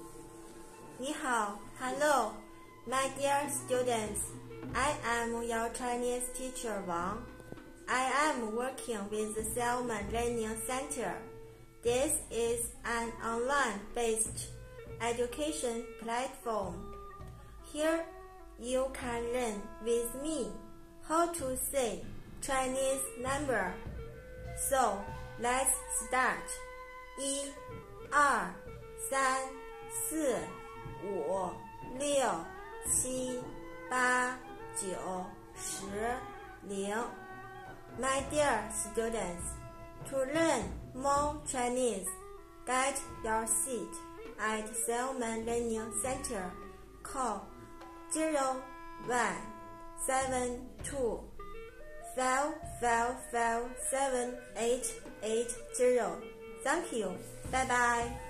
你好 Hello, my dear students. I am your Chinese teacher Wang. I am working with the Salmon Learning Center. This is an online-based education platform. Here, you can learn with me how to say Chinese number. So, let's start. 1、2、3、4、5、6、7、8、9、10、0。My dear students, to learn more Chinese, get your seat at Salmon Learning Center. Call 0172 555 7880. Thank you. Bye bye.